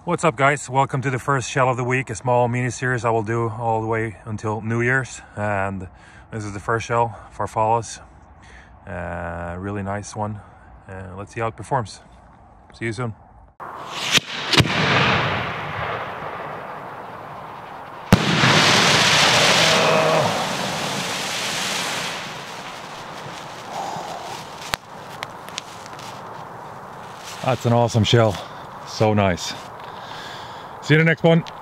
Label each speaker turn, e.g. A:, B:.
A: What's up, guys? Welcome to the first shell of the week, a small mini series I will do all the way until New Year's, and this is the first shell, Farfallis. Really nice one. Let's see how it performs. See you soon. That's an awesome shell. So nice. See you in the next one.